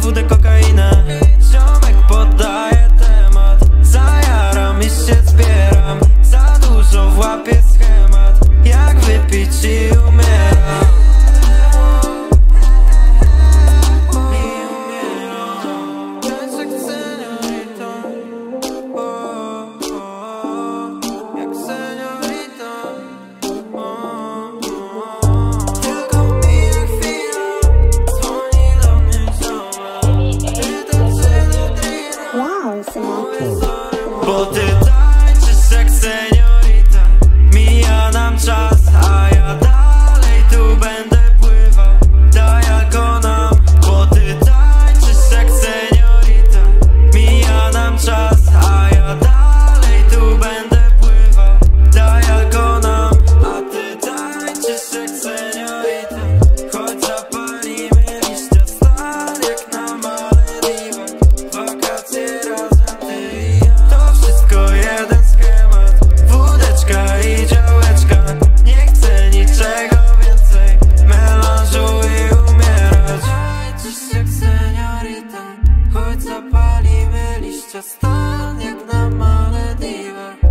wódę, kokainę. Ziomek podaje temat, zajaram i się zbieram. Za dużo włapię schemat, jak wypić i umieram. Jak seniorita. Tylko mija chwila, dzwoni do mnie ziomek. Pytam się do drina. Wow, seniorita. Bo ty tańczysz jak seniorita. Mija nam czas, a ja dalej tu będę pływał. Tak jak ona. Bo ty tańczysz jak seniorita. Mija nam czas, a ja dalej tu będę pływał. Tak jak ona. A ty tańczysz jak seniorita. Chodź zapalimy liścia stan jak na Malediwach. Wakacje razem ty i ja. To wszystko jeden schemat. Wódeczka i działeczka. Nie chcę niczego więcej. Melanżu i umierać. Tańczysz jak seniorita. Chodź zapalimy liścia stan jak na Malediwach.